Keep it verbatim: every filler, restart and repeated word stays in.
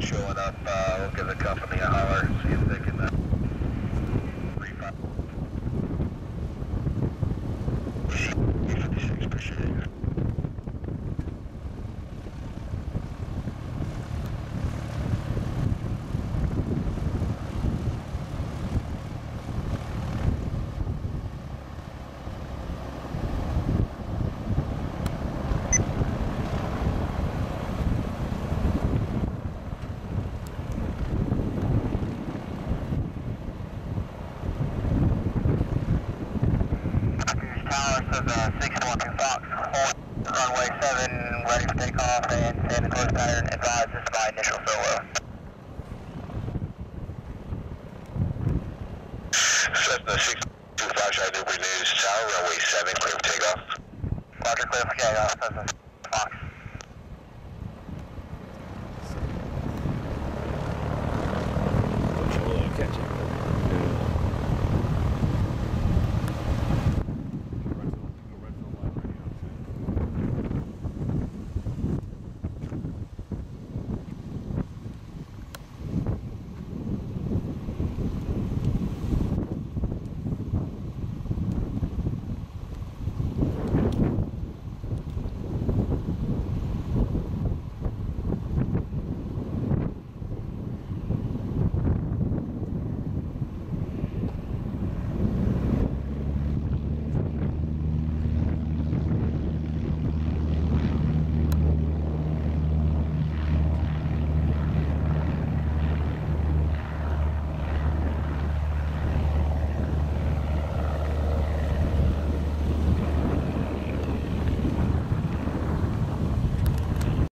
showing up. Uh, we'll give the company a holler, see if they can uh, refund. B fifty-six, appreciate it. Tower says uh, six one two Fox, hold runway seven, ready for takeoff and standing course pattern, advise this is my initial solo. Cessna six two Fox, Newport News Tower, runway seven, clear for takeoff. Roger, clear for takeoff, Cessna.